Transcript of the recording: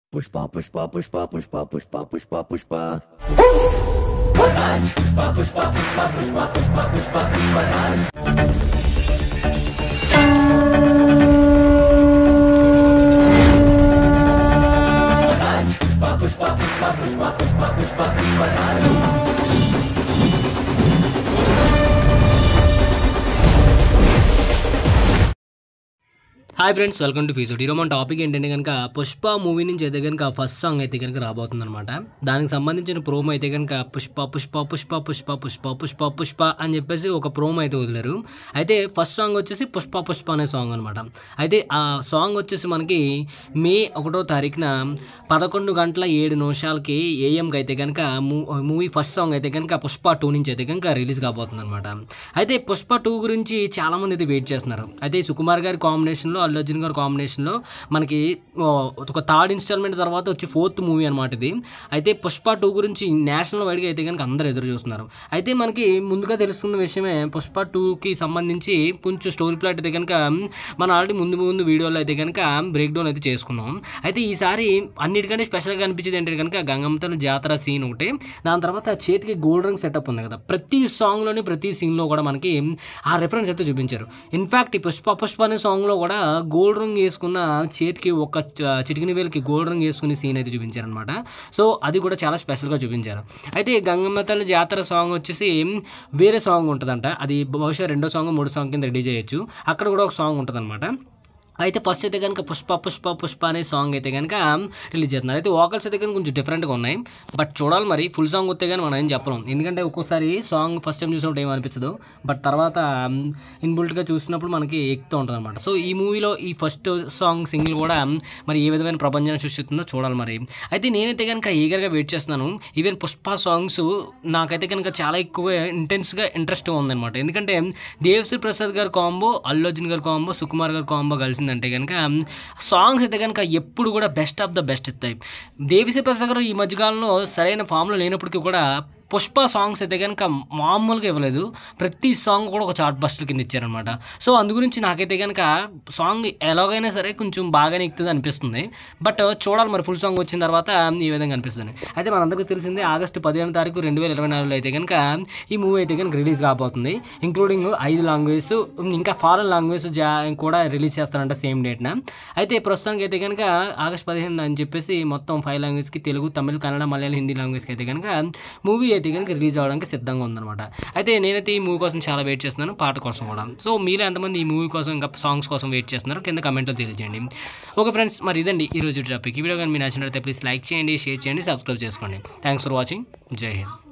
Pushpa, pushpa, pushpa, pushpa, pushpa, pushpa, pushpa. Raj. Pushpa, pushpa, pushpa, pushpa, pushpa, pushpa, pushpa, Raj. Raj. Pushpa, pushpa, pushpa, pushpa, pushpa, pushpa, pushpa, Raj. Hi friends, welcome to ఫీజోడ్. ఈరోజు మన topic ఏంటంటే కనుక Pushpa movie నుంచి అయితే కనుక first song అయితే కనుక రాబోతుంది అనమాట. దానికి సంబంధించిన ప్రోమో అయితే కనుక పుష్ప పుష్ప పుష్ప పుష్ప పుష్ప పుష్ప పుష్ప అని చెప్పేసి ఒక ప్రోమో అయితే వదిలేరు. అయితే ఫస్ట్ సాంగ్ వచ్చేసి పుష్ప పుష్ప అనే సాంగ్ అనమాట. అయితే ఆ సాంగ్ వచ్చేసి మనకి మే 1వ తారీఖున 11:07 AM అయితే కనుక మూవీ ఫస్ట్ సాంగ్ అయితే కనుక పుష్ప 2 నుంచి అయితే కనుక రిలీజ్ కాబోతుంది అనమాట. అయితే పుష్ప 2 గురించి చాలామంది అయితే వెయిట్ చేస్తున్నారు. అయితే సుకుమార్ గారి కాంబినేషన్లో, అల్లు అర్జున్ గారి కాంబినేషన్లో మనకి ఒక థర్డ్ ఇన్స్టాల్మెంట్ తర్వాత వచ్చి 4th మూవీ అనమాట ఇది. అయితే పుష్ప 2 గురించి నేషనల్ వైడ్గా అయితే కనుక అందరూ ఎదురు చూస్తున్నారు. అయితే మనకి ముందుగా తెలుస్తున్న విషయమే పుష్ప 2కి సంబంధించి కొంచెం స్టోరీ ప్లాట్ అయితే కనుక మనం ఆల్రెడీ ముందు వీడియోలో అయితే కనుక బ్రేక్ డౌన్ అయితే చేసుకున్నాం. అయితే ఈసారి అన్నిటికంటే స్పెషల్గా అనిపించేది ఏంటంటే కనుక గంగమ్మతల జాతర సీన్ ఒకటి, దాని తర్వాత చేతికి గోల్డ్ రంగ్ సెటప్ ఉంది కదా, ప్రతి సాంగ్లోని ప్రతి సీన్లో కూడా మనకి ఆ రెఫరెన్స్ అయితే చూపించారు. ఇన్ఫ్యాక్ట్ ఈ పుష్ప పుష్ప అనే సాంగ్లో కూడా గోల్డ్ రంగ్ వేసుకున్న చేతికి ఒక చిటికిన వేలకి గోల్డ్ రంగ్ వేసుకునే సీన్ అయితే చూపించారనమాట. సో అది కూడా చాలా స్పెషల్గా చూపించారు. అయితే గంగమ్మ తల్లి జాతర సాంగ్ వచ్చేసి వేరే సాంగ్ ఉంటుందంట. అది బహుశా 2వ సాంగ్ 3వ సాంగ్ కింద రెడీ చేయొచ్చు. అక్కడ కూడా ఒక సాంగ్ ఉంటుంది అనమాట. అయితే ఫస్ట్ అయితే కనుక పుష్ప పుష్ప పుష్ప అనే సాంగ్ అయితే కనుక రిలీజ్ చేస్తున్నారు. అయితే వోకల్స్ అయితే కనుక కొంచెం డిఫరెంట్గా ఉన్నాయి. బట్ చూడాలి, మరి ఫుల్ సాంగ్ వస్తే కానీ మనం ఏం చెప్పలేం. ఎందుకంటే ఒక్కోసారి సాంగ్ ఫస్ట్ టైం చూసినప్పుడు ఏమనిపించదు, బట్ తర్వాత ఇన్బుల్ట్గా చూసినప్పుడు మనకి ఎక్కుతూ ఉంటుంది అనమాట. సో ఈ మూవీలో ఈ ఫస్ట్ సాంగ్ సింగిల్ కూడా మరి ఏ విధమైన ప్రపంచాన్ని సృష్టిస్తుందో చూడాలి మరి. అయితే నేనైతే కనుక ఈగర్గా వెయిట్ చేస్తున్నాను. ఈవెన్ పుష్ప సాంగ్స్ నాకైతే కనుక చాలా ఎక్కువ ఇంటెన్స్గా ఇంట్రెస్ట్గా ఉందన్నమాట. ఎందుకంటే దేవిశ్రీ ప్రసాద్ గారి కాంబో, అల్లు అర్జున్ గారి కాంబో, సుకుమార్ గారి కాంబో కలిసి అంటే కనుక సాంగ్స్ అయితే కనుక ఎప్పుడు కూడా బెస్ట్ ఆఫ్ ద బెస్ట్ ఇస్తాయి. దేవిశ్రీ ప్రసాద్ గారు ఈ మధ్యకాలంలో సరైన ఫామ్లో లేనప్పటికీ కూడా పుష్ప సాంగ్స్ అయితే కనుక మామూలుగా ఇవ్వలేదు. ప్రతి సాంగ్ కూడా ఒక చార్ట్ బస్టర్ కింద ఇచ్చారనమాట. సో అందు గురించి నాకైతే కనుక సాంగ్ ఎలాగైనా సరే కొంచెం బాగానే ఎక్కుతుంది అనిపిస్తుంది. బట్ చూడాలి మరి ఫుల్ సాంగ్ వచ్చిన తర్వాత ఈ విధంగా అనిపిస్తుంది. అయితే మనందరికీ తెలిసిందే ఆగస్టు 15వ తారీఖు 2024లో అయితే కనుక ఈ మూవీ అయితే కనుక రిలీజ్ కాబోతుంది. ఇంక్లూడింగ్ 5 లాంగ్వేజ్, ఇంకా ఫారెన్ లాంగ్వేజ్ కూడా రిలీజ్ చేస్తారంట సేమ్ డేట్న. అయితే ప్రస్తుతానికి అయితే కనుక ఆగస్టు 15 అని చెప్పేసి మొత్తం 5 లాంగ్వేజ్కి, తెలుగు, తమిళ, కన్నడ, మలయాళం, హిందీ లాంగ్వేజ్కి అయితే కనుక మూవీ అయితే కనుక రిలీజ్ అవ్వడానికి సిద్ధంగా ఉందన్నమాట. అయితే నేనైతే ఈ మూవీ కోసం చాలా వెయిట్ చేస్తున్నాను, పాట కోసం కూడా. సో మీరు ఎంతమంది ఈ మూవీ కోసం ఇంకా సాంగ్స్ కోసం వెయిట్ చేస్తున్నారు కింద కమెంట్లో తెలియజేయండి. ఓకే ఫ్రెండ్స్, మరి ఇదండి ఈరోజు టాపిక్. ఈ వీడియో కానీ మీరు నచ్చినట్లయితే ప్లీజ్ లైక్ చేయండి, షేర్ చేయండి, సబ్స్క్రైబ్ చేసుకోండి. Thanks for watching. జై హింద్.